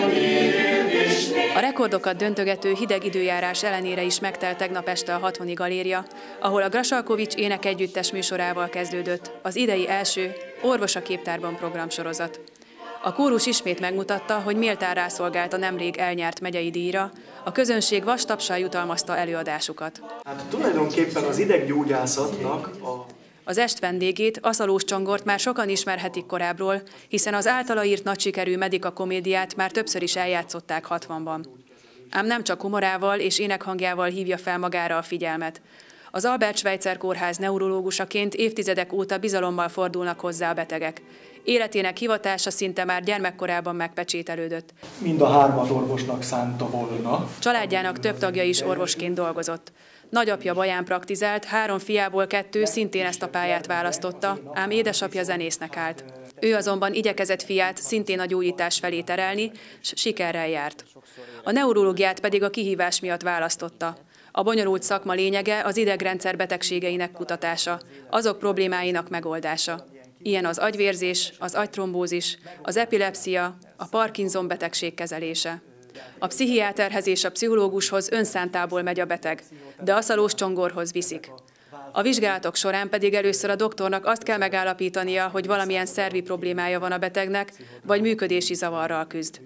A rekordokat döntögető hideg időjárás ellenére is megtelt tegnap este a 60. galéria, ahol a Grasalkovics énekegyüttes műsorával kezdődött az idei első Orvos a képtárban programsorozat. A kórus ismét megmutatta, hogy méltán rászolgált a nemrég elnyert megyei díjra, a közönség vastapsal jutalmazta előadásukat. Hát tulajdonképpen az ideggyógyászatnak Az est vendégét, Aszalós Csongort már sokan ismerhetik korábbról, hiszen az általa írt nagy sikerű Medika komédiát már többször is eljátszották 60-ban. Ám nem csak humorával és énekhangjával hívja fel magára a figyelmet. Az Albert Schweitzer kórház neurológusaként évtizedek óta bizalommal fordulnak hozzá a betegek. Életének hivatása szinte már gyermekkorában megpecsételődött. Mind a hármat orvosnak szánta volna. Családjának több tagja is orvosként dolgozott. Nagyapja Baján praktizált, 3 fiából 2 szintén ezt a pályát választotta, ám édesapja zenésznek állt. Ő azonban igyekezett fiát szintén a gyógyítás felé terelni, s sikerrel járt. A neurológiát pedig a kihívás miatt választotta. A bonyolult szakma lényege az idegrendszer betegségeinek kutatása, azok problémáinak megoldása. Ilyen az agyvérzés, az agytrombózis, az epilepszia, a Parkinson betegség kezelése. A pszichiáterhez és a pszichológushoz önszántából megy a beteg, de Aszalós Csongorhoz viszik. A vizsgálatok során pedig először a doktornak azt kell megállapítania, hogy valamilyen szervi problémája van a betegnek, vagy működési zavarral küzd.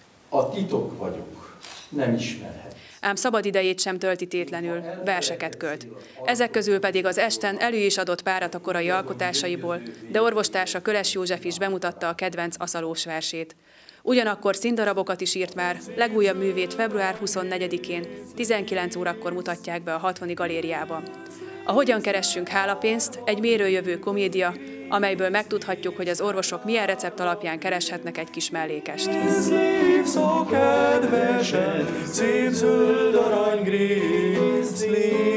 A titok vagyok, nem ismerhet. Ám szabad idejét sem tölti tétlenül, verseket költ. Ezek közül pedig az esten elő is adott párat a korai alkotásaiból, de orvostársa Köles József is bemutatta a kedvenc Aszalós versét. Ugyanakkor színdarabokat is írt már, legújabb művét február 24-én, 19 órakor mutatják be a 60. galériában. A Hogyan keressünk hálapénzt egy mérőjövő komédia, amelyből megtudhatjuk, hogy az orvosok milyen recept alapján kereshetnek egy kis mellékest. Szép szó kedvesen, szép zöld aranygrész,